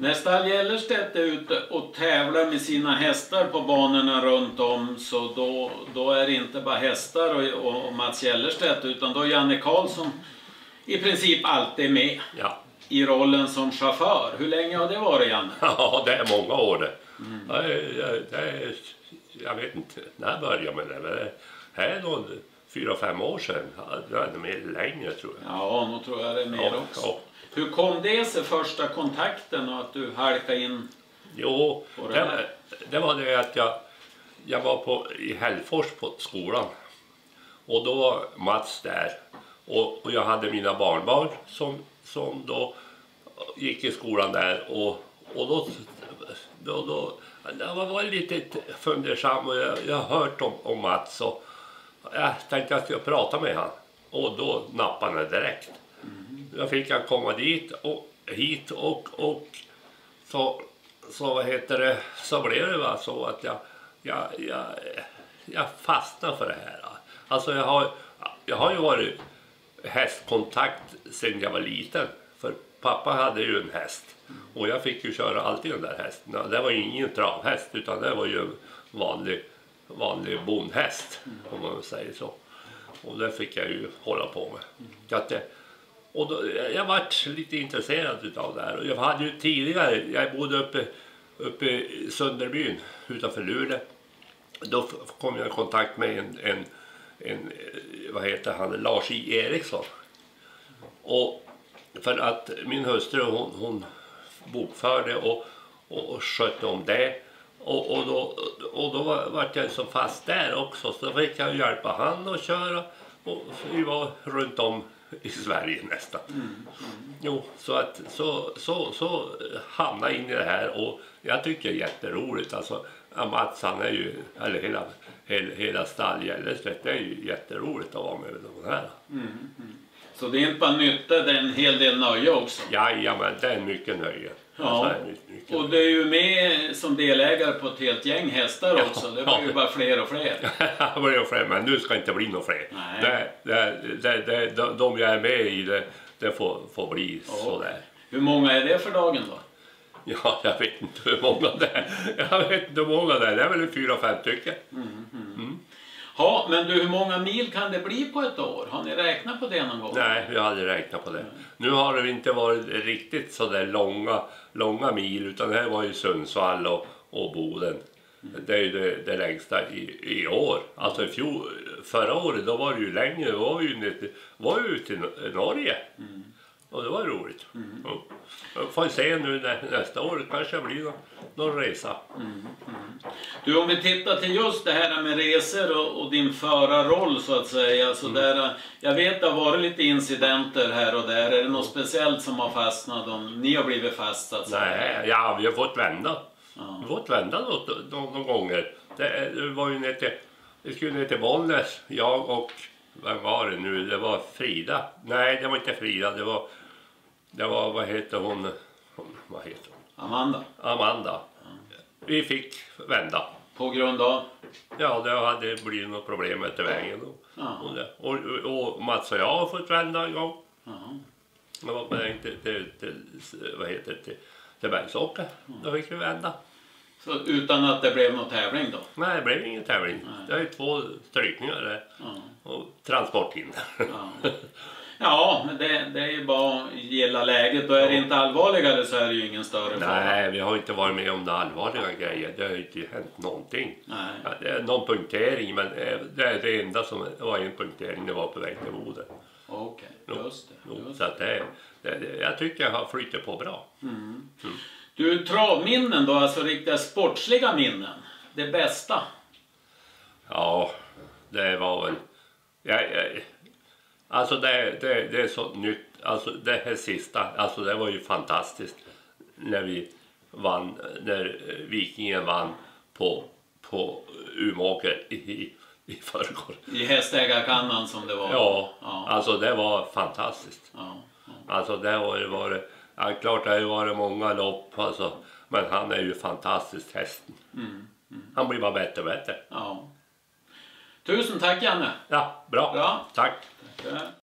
När Stall Gellerstedt är ute och tävlar med sina hästar på banorna runt om, så då är det inte bara hästar och Mats Gellerstedt, utan då är Janne Karlsson i princip alltid med i rollen som chaufför. Hur länge har det varit, Janne? Ja, det är många år det. Jag vet inte när jag började med det, men det är nog 4-5 år sedan. Det är mer längre, tror jag. Ja, nu tror jag det är mer också. Ja. Hur kom det sig, första kontakten, och att du halkade in? Jo, det var det att jag var i Hällfors på skolan. Och då var Mats där. Och jag hade mina barnbarn som då gick i skolan där. Och då jag var lite fundersam, och jag har hört om Mats. Och jag tänkte att jag skulle prata med han. Och då nappade han direkt. Jag fick komma dit och hit och så vad heter det, så blev det bara så att jag fastnade för det här. Alltså jag har ju varit hästkontakt sedan jag var liten, för pappa hade ju en häst och jag fick ju köra alltid den där hästen. Det var ju ingen travhäst, utan det var ju en vanlig bondhäst, om man säger så. Och det fick jag ju hålla på med. Och då, jag var lite intresserad utav det här. Och jag hade ju tidigare, jag bodde uppe i Sunderbyn utanför Luleå. Då kom jag i kontakt med en vad heter han, Lars I. Eriksson. Och för att min hustru hon bokförde och skötte om det. Och då var jag så fast där också, så fick jag hjälpa han att köra. Och vi var runt om i Sverige nästan. Jo, så hamnade in i det här, och jag tycker det är jätteroligt. Alltså Mats, han är ju, eller hela Stall Gellerstedt, det är ju jätteroligt att vara med de här. Så det är inte bara nytta, det är en hel del nöje också? Jajamän, det är mycket nöje. Ja, alltså, och du är ju med som delägare på ett helt gäng hästar också. Det blir ju bara fler och fler. Det blir ju fler, men nu ska inte bli några fler. De jag är med i, det får bli sådär. Hur många är det för dagen då? Ja, jag vet inte hur många det är. Det är väl 4-5 stycken. Ja, men du, hur många mil kan det bli på ett år? Har ni räknat på det någon gång? Nej, vi har aldrig räknat på det. Nu har det inte varit riktigt så där långa mil, utan det här var ju Sundsvall och Boden. Det är ju det längsta i år. Alltså förra året, då var det ju längre. Det var ju ute i Norge. Och det var roligt. Får se nu nästa år, kanske blir någon resa. Du, om vi tittar till just det här med resor och din förarroll så att säga. Så där, jag vet att det har varit lite incidenter här och där. Är det något speciellt som har fastnat om ni har blivit fast så att säga? Nej, ja, vi har fått vända. Vi har fått vända någon gånger. Det var ju vi skulle ner till Bollnäs, jag och, vem var det nu? Det var Frida. Nej, det var inte Frida, det var vad heter hon? Amanda. Vi fick vända. På grund av? Ja, det hade blivit något problem efter vägen. Och Mats och jag har fått vända en gång. Det var på väg till Bergsåker. Då fick vi vända. Så utan att det blev någon tävling då? Nej, det blev ingen tävling. Det är ju 2 strykningar där. Och transporthinder. Ja, men det är ju bara att gilla läget. Och är det inte allvarligare så är det ju ingen större fara. Nej, vi har inte varit med om några allvarliga grejer. Det har ju inte hänt någonting. Ja, det är någon punktering, men det enda som var en punktering, det var på väg till Boden. Okej, just det. Så att jag tycker jag har flyttat på bra. Du, travminnen då, alltså riktiga sportsliga minnen. Det bästa? Ja, det var väl... Alltså det är så nytt, alltså det här sista, alltså det var ju fantastiskt när vi vann, när Vikingen vann på Umeåker i förrgår. I hästägarkannan som det var. Ja, alltså det var fantastiskt. Alltså det har varit, ja, klart det har varit många lopp alltså, men han är ju fantastiskt hästen. Han blir bara bättre och bättre. Tusen tack, Janne. Ja, bra. Tack.